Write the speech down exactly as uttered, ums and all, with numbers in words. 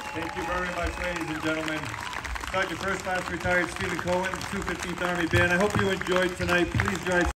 Thank you very much, ladies and gentlemen. Sergeant First Class Retired Stephen Cohen, two fifteenth Army Band. I hope you enjoyed tonight. Please drive